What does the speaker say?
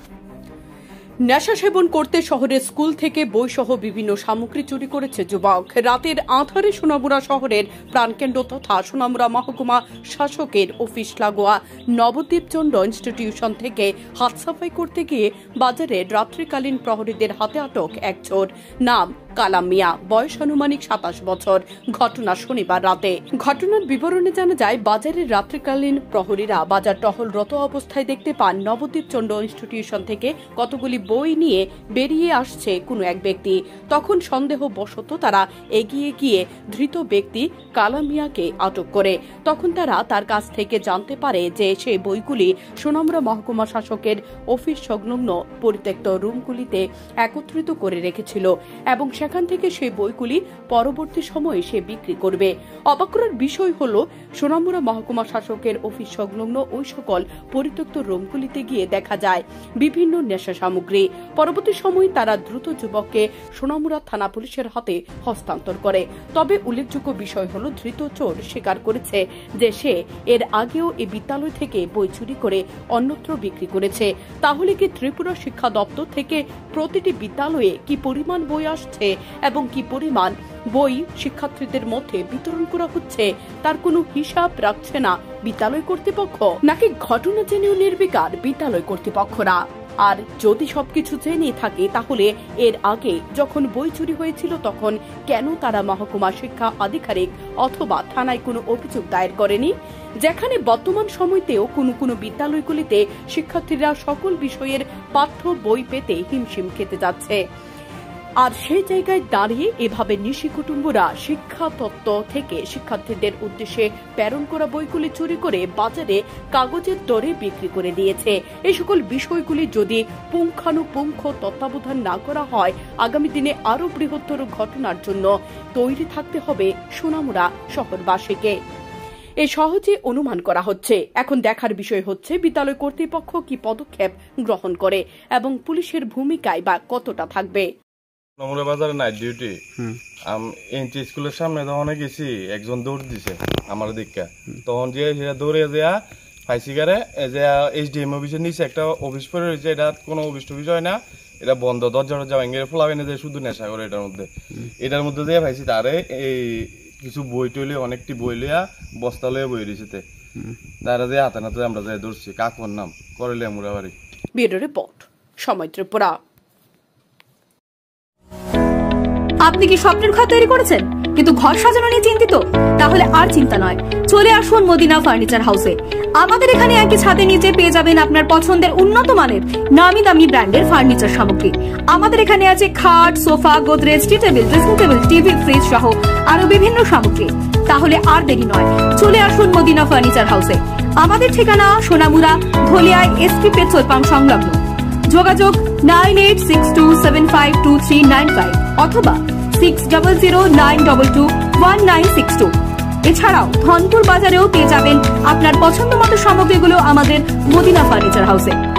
নেশা সেবন করতে শহরের স্কুল থেকে বইসহ বিভিন্ন সামগ্রী চুরি করেছে যুবক। রাতের আঁধারে সোনামুড়া শহরের প্রাণকেন্দ্র তথা সোনামুড়া মহকুমা শাসকের অফিস লাগোয়া নবদ্বীপচন্দ্র ইনস্টিটিউশন থেকে হাত সাফাই করতে গিয়ে বাজারে রাত্রিকালীন প্রহরীদের হাতে আটক এক চোর। নাম কালাম মিয়া, বয়স আনুমানিক 27 বছর। ঘটনা শনিবার রাতে। ঘটনার বিবরণে জানা যায়, বাজারের রাত্রিকালীন প্রহরীরা বাজার টহলরত অবস্থায় দেখতে পান নবদ্বীপচন্দ্র ইনস্টিটিউশন থেকে কতগুলি বই নিয়ে বেরিয়ে আসছে কোনো এক ব্যক্তি। তখন সন্দেহবশত তারা এগিয়ে গিয়ে ধৃত ব্যক্তি কালাম মিয়াকে আটক করে। তখন তারা তার কাছ থেকে জানতে পারে যে সেই বইগুলি সোনামুড়া মহকুমা শাসকের অফিস সংলগ্ন পরিত্যক্ত রুমগুলিতে একত্রিত করে রেখেছিল এবং সেখান থেকে সেই বইগুলি পরবর্তী সময়ে সে বিক্রি করবে। অবাক করার বিষয় হল, সোনামুড়া মহকুমা শাসকের অফিস সংলগ্ন ওই সকল পরিত্যক্ত রুমগুলিতে গিয়ে দেখা যায় বিভিন্ন নেশা সামগ্রী। পরবর্তী সময়ে তারা দ্রুত যুবককে সোনামুড়া থানা পুলিশের হাতে হস্তান্তর করে। তবে উল্লেখযোগ্য বিষয় হল, ধৃত চোর স্বীকার করেছে যে সে এর আগেও এই বিদ্যালয় থেকে বই চুরি করে অন্যত্র বিক্রি করেছে। তাহলে কি ত্রিপুরা শিক্ষা দপ্তর থেকে প্রতিটি বিদ্যালয়ে কি পরিমাণ বই আসছে এবং কি পরিমাণ বই শিক্ষার্থীদের মধ্যে বিতরণ করা হচ্ছে তার কোনো হিসাব রাখছে না বিদ্যালয় কর্তৃপক্ষ, নাকি ঘটনা জেনেও নির্বিকার বিদ্যালয় কর্তৃপক্ষরা? আর যদি সবকিছু জেনে থাকে, তাহলে এর আগে যখন বই চুরি হয়েছিল তখন কেন তারা মহকুমা শিক্ষা আধিকারিক অথবা থানায় কোনো অভিযোগ দায়ের করেনি, যেখানে বর্তমান সময়তেও কোনো বিদ্যালয়গুলিতে শিক্ষার্থীরা সকল বিষয়ের পাঠ্য বই পেতে হিমশিম খেতে যাচ্ছে। আর সেই জায়গায় দাঁড়িয়ে এভাবে নিশি কুটুম্বরা শিক্ষা তত্ত্ব থেকে শিক্ষার্থীদের উদ্দেশ্যে প্রেরণ করা বইগুলি চুরি করে বাজারে কাগজের দরে বিক্রি করে দিয়েছে। এই সকল বিষয়গুলি যদি পুঙ্খানুপুঙ্খ তত্ত্বাবধান না করা হয়, আগামী দিনে আরো বৃহত্তর ঘটনার জন্য তৈরি থাকতে হবে সোনামুড়া শহরবাসীকে। এ সহজে অনুমান করা হচ্ছে। এখন দেখার বিষয় হচ্ছে বিদ্যালয় কর্তৃপক্ষ কি পদক্ষেপ গ্রহণ করে এবং পুলিশের ভূমিকায় বা কতটা থাকবে। সোনামুড়া বাজারে নাইট ডিউটি, এনটি স্কুলের সামনে তখন গেছি, একজন দৌড় দিছে আমার দীক্ষা। তখন যে দৌড়ে যা ফাইসিকারে যে এইচডিএম অফিসের নিচে একটা অফিস পড়ে রয়েছে, এটা কোনো অফিস টফিস হয় না, এটা বন্ধ, দরজা টরজা ভেঙে ফোলাবে না, যে শুধু নেশা করে এটার মধ্যে দিয়ে ফাইসি তারে এই কিছু বই টইলে অনেকটি বই লইয়া বস্তা লইয়া বই রয়েছে, তারা যে হাতে নাতে আমরা যাই ধরছি। কাকুর নাম করলে মুরাবাড়ি। ব্যুরো রিপোর্ট, সময় ত্রিপুরা। আপনি কি স্বপ্নের ঘর তৈরি করেছেন কিন্তু ঘর সাজানো নিয়ে চিন্তিত? তাহলে আর চিন্তা নয়, চলে আসুন মদিনা ফার্নিচার হাউসে। আমাদের এখানে একই ছাদের নিচে পেয়ে যাবেন আপনার পছন্দের উন্নত মানের নামি দামি ব্র্যান্ডের ফার্নিচার সামগ্রী। আমাদের এখানে আছে খাট, sofa, Godrej, tea table, dressing table, TV, fridge সহ আরো বিভিন্ন সামগ্রী। তাহলে আর দেরি নয়, চলে আসুন মদিনা ফার্নিচার হাউসে। আমাদের ঠিকানা সোনামুড়া ধলিয়ায় এসপি পেট্রোল পাম্প সংলগ্ন। যোগাযোগ 9862752395 অথবা 6009221962। এছাড়াও ধনপুর বাজারেও পেয়ে যাবেন আপনার পছন্দ মতো সামগ্রীগুলো আমাদের মদিনা ফার্নিচার হাউসে।